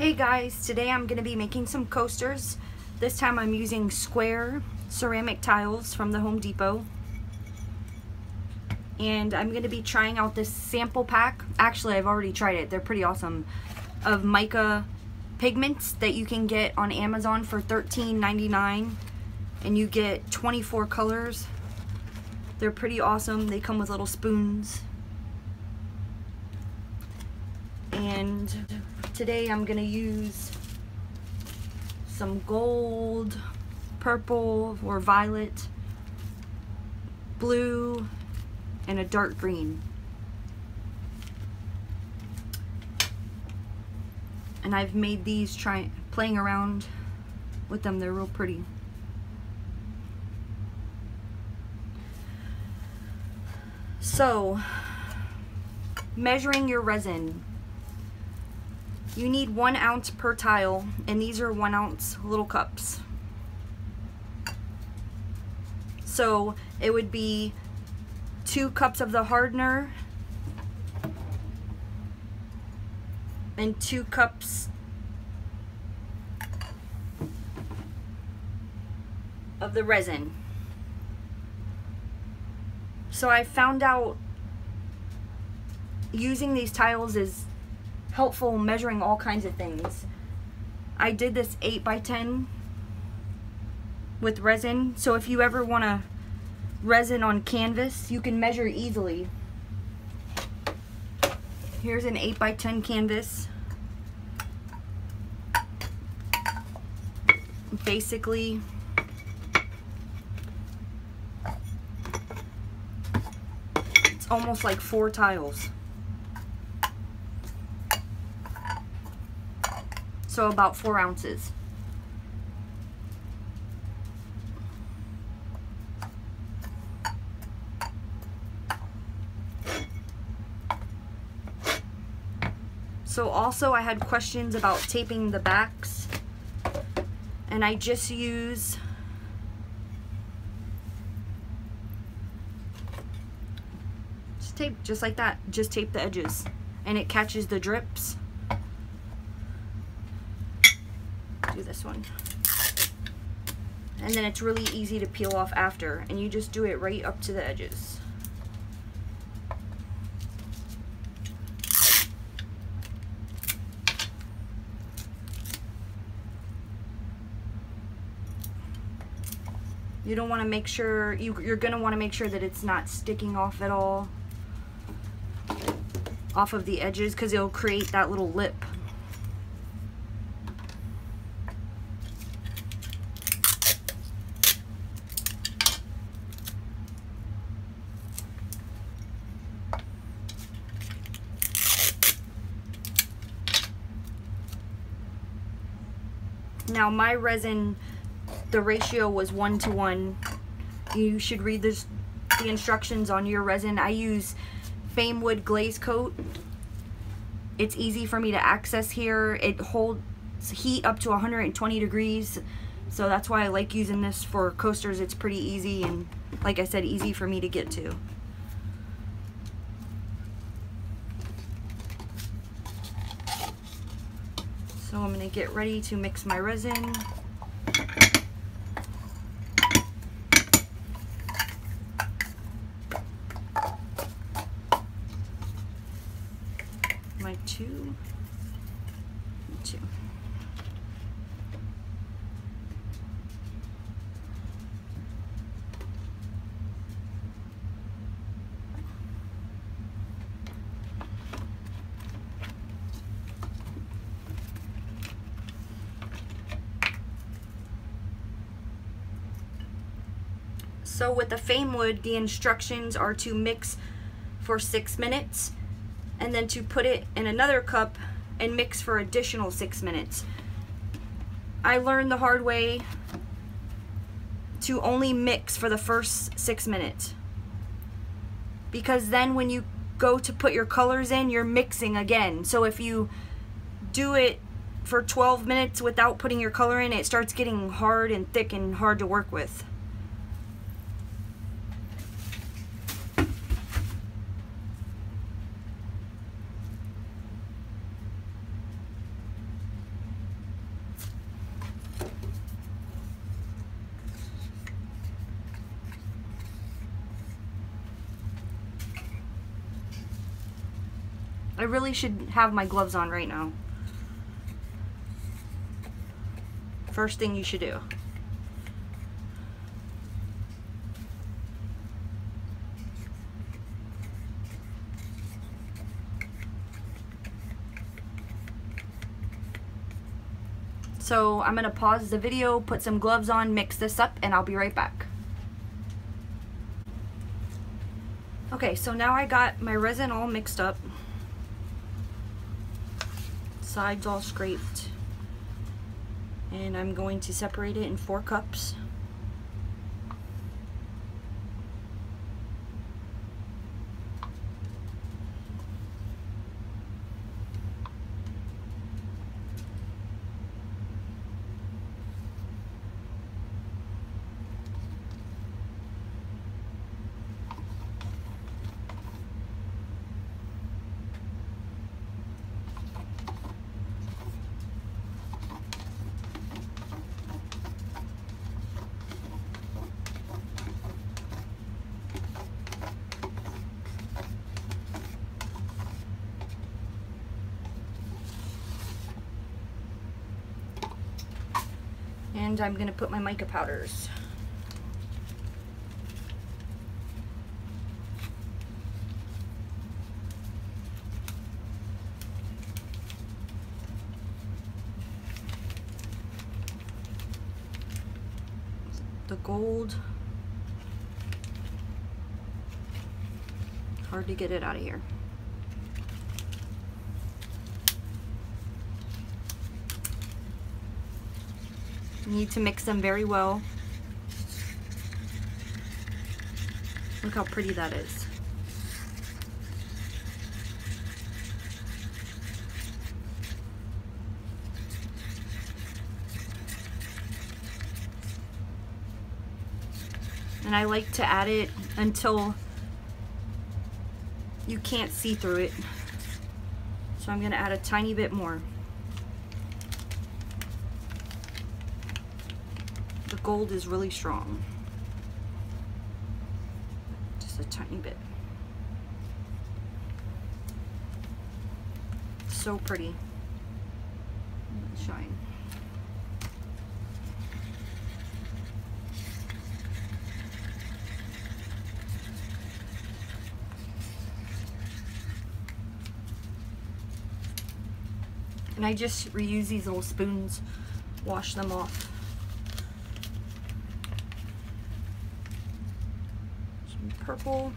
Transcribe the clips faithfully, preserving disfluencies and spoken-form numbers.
Hey guys, today I'm going to be making some coasters. This time I'm using square ceramic tiles from the Home Depot. And I'm going to be trying out this sample pack. Actually, I've already tried it. They're pretty awesome. Of Mica pigments that you can get on Amazon for thirteen ninety-nine. And you get twenty-four colors. They're pretty awesome. They come with little spoons. And today I'm going to use some gold, purple or violet, blue, and a dark green. And I've made these try playing around with them. They're real pretty. So, measuring your resin. You need one ounce per tile, and these are one ounce little cups. So it would be two cups of the hardener and two cups of the resin. So I found out using these tiles is helpful measuring all kinds of things. I did this eight by ten with resin, so if you ever want to resin on canvas, you can measure easily. Here's an eight by ten canvas. Basically, it's almost like four tiles. So about four ounces. So also I had questions about taping the backs, and I just use just tape just like that. Just tape the edges, and it catches the drips. Do this one, and then it's really easy to peel off after, and you just do it right up to the edges. You don't want to make sure you, you're gonna want to make sure that it's not sticking off at all off of the edges, because it'll create that little lip. Now my resin, the ratio was one to one. You should read this, the instructions on your resin. I use Famewood glaze coat. It's easy for me to access here. It holds heat up to one hundred twenty degrees, so that's why I like using this for coasters. It's pretty easy, and like I said, easy for me to get to. So I'm going to get ready to mix my resin. My two, two. So with the Famewood, the instructions are to mix for six minutes and then to put it in another cup and mix for additional six minutes. I learned the hard way to only mix for the first six minutes, because then when you go to put your colors in, you're mixing again. So if you do it for twelve minutes without putting your color in, it starts getting hard and thick and hard to work with. I really should have my gloves on right now. First thing you should do. So I'm gonna pause the video, put some gloves on, mix this up, and I'll be right back. Okay, so now I got my resin all mixed up. Sides all scraped. And I'm going to separate it in four cups. And I'm going to put my mica powders. The gold. Hard to get it out of here. You need to mix them very well. Look how pretty that is. And I like to add it until you can't see through it. So I'm gonna add a tiny bit more. The gold is really strong. Just a tiny bit. So pretty. Shine. And I just reuse these little spoons, wash them off. Some purple.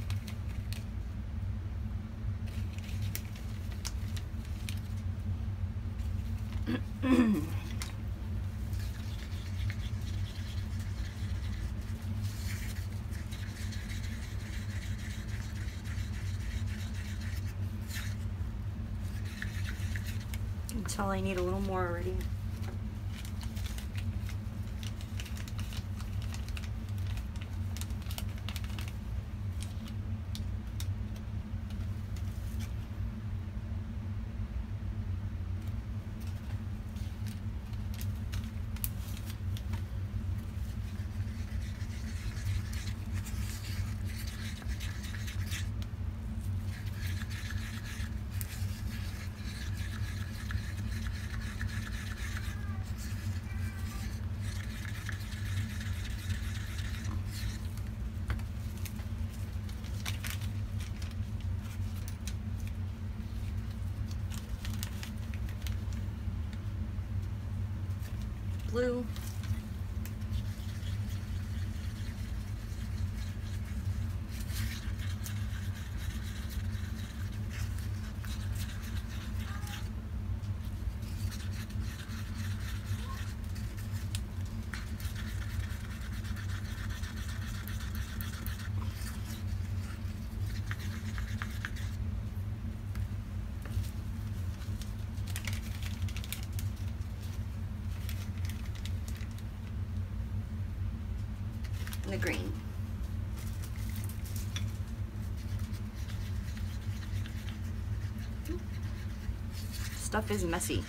Until I need a little more already. Blue. The green. Stuff is messy.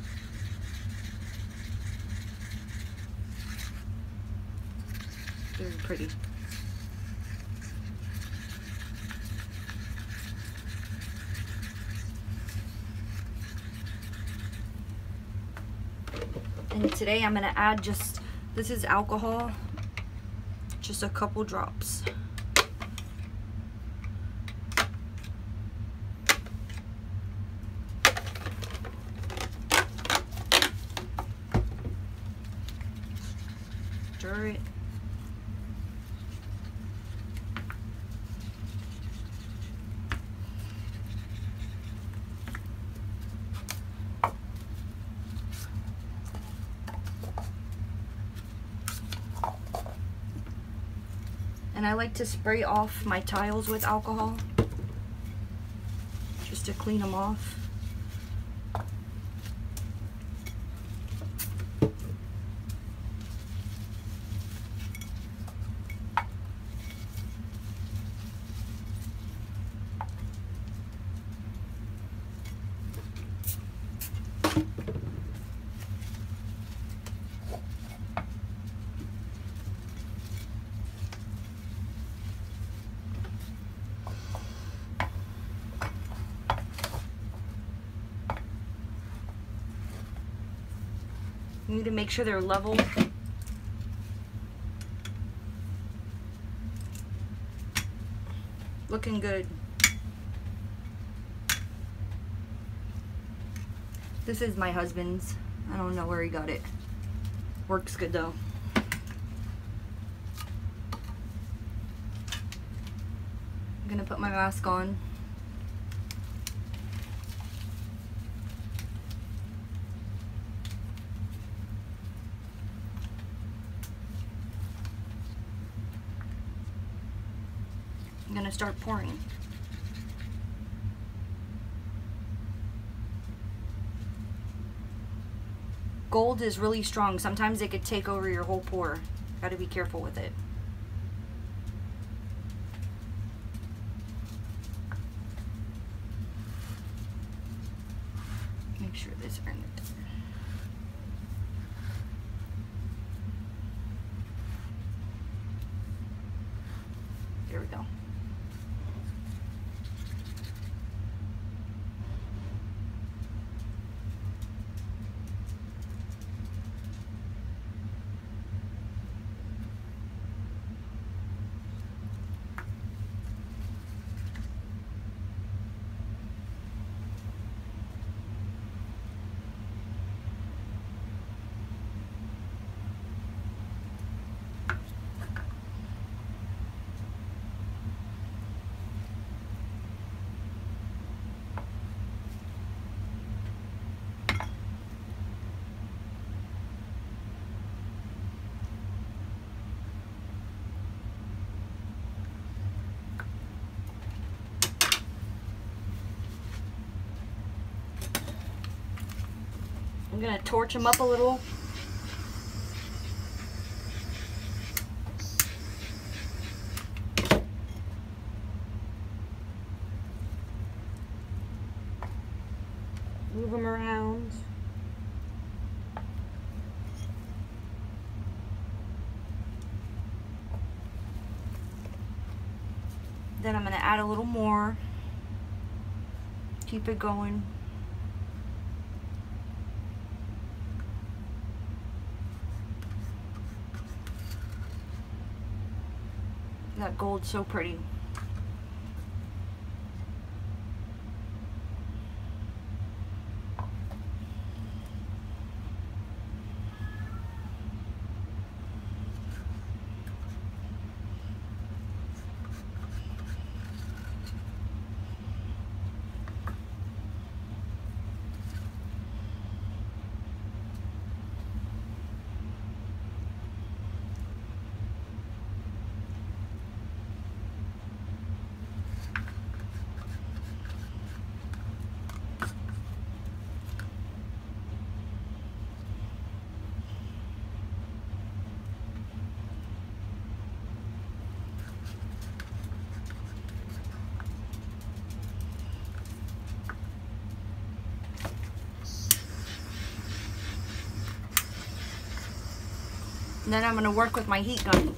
Very pretty. today I'm gonna add just, this is alcohol, just a couple drops. Stir it. And I like to spray off my tiles with alcohol just to clean them off. You need to make sure they're level. Looking good. This is my husband's. I don't know where he got it. Works good though. I'm gonna put my mask on. I'm gonna start pouring. Gold is really strong. Sometimes it could take over your whole pour. Gotta be careful with it. Make sure this earned it. There we go. I'm gonna torch them up a little. Move them around. Then I'm gonna add a little more. Keep it going. That gold's so pretty. And then I'm going to work with my heat gun.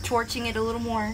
torching it a little more.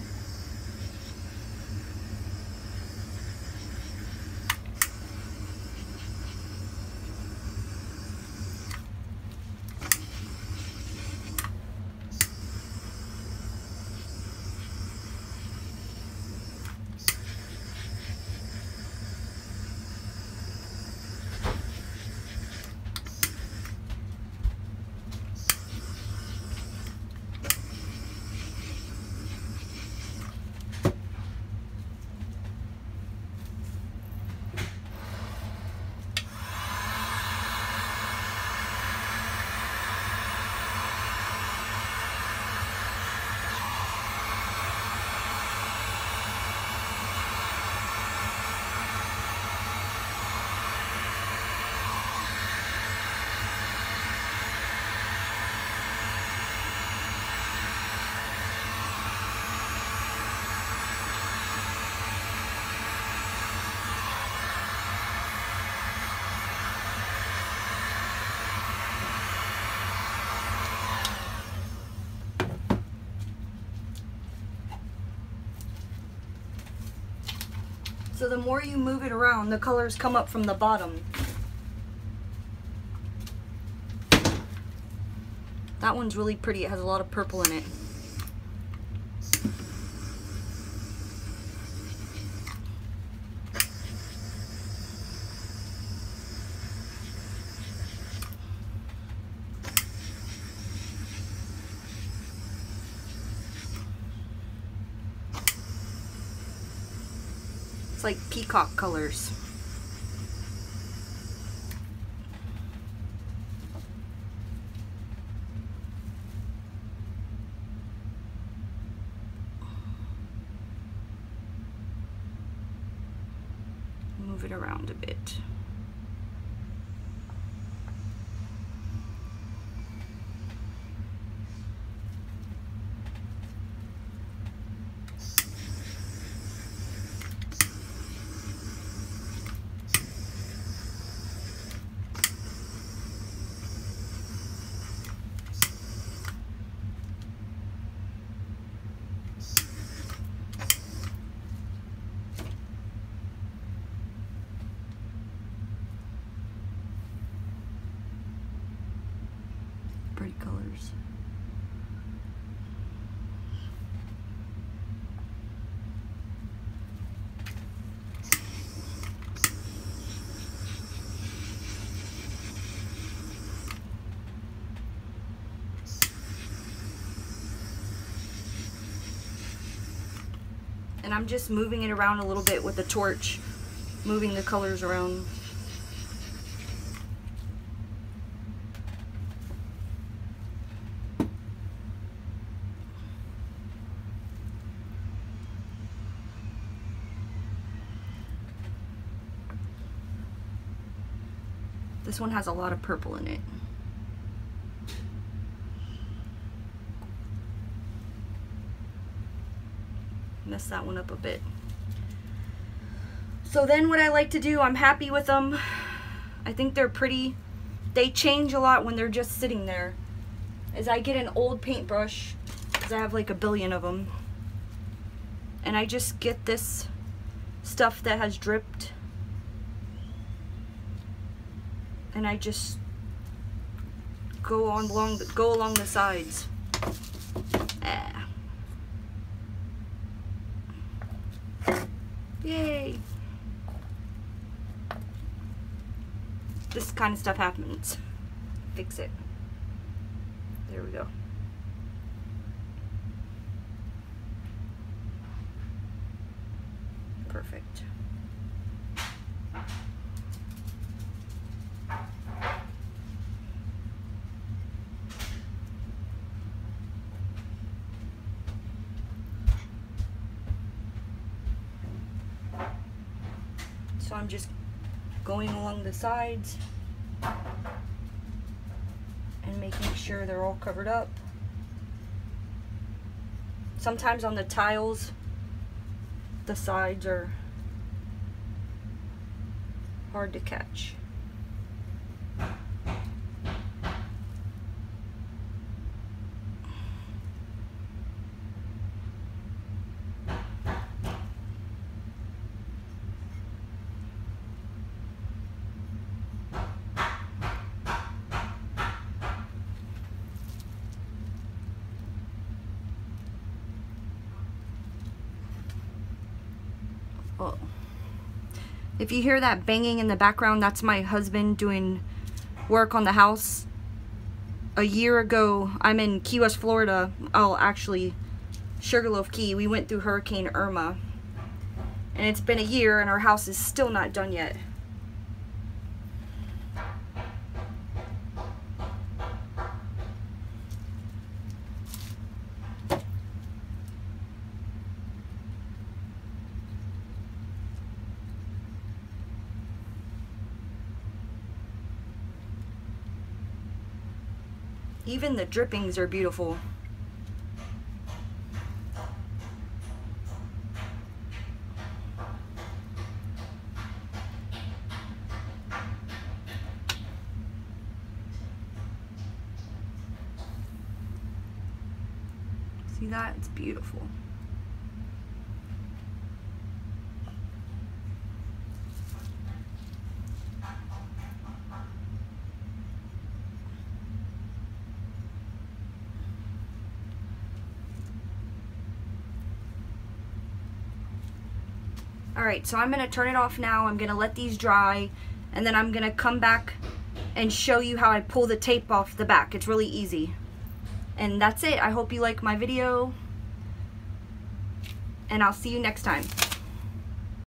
So the more you move it around, the colors come up from the bottom. That one's really pretty. It has a lot of purple in it. Like peacock colors. Move it around a bit. Pretty colors. And I'm just moving it around a little bit with the torch, moving the colors around. This one has a lot of purple in it. Mess that one up a bit. So then what I like to do, I'm happy with them. I think they're pretty. They change a lot when they're just sitting there. Is I get an old paintbrush, because I have like a billion of them. And I just get this stuff that has dripped. And I just go on along the, go along the sides. Ah. Yay! This kind of stuff happens. Fix it. There we go. Perfect. So I'm just going along the sides and making sure they're all covered up. Sometimes on the tiles, the sides are hard to catch. If you hear that banging in the background, that's my husband doing work on the house. A year ago, I'm in Key West, Florida. Oh, actually, Sugarloaf Key. We went through Hurricane Irma. And it's been a year and our house is still not done yet. Even the drippings are beautiful. See that? It's beautiful. Alright, so I'm going to turn it off now. I'm going to let these dry, and then I'm going to come back and show you how I pull the tape off the back. It's really easy. And that's it. I hope you like my video, and I'll see you next time.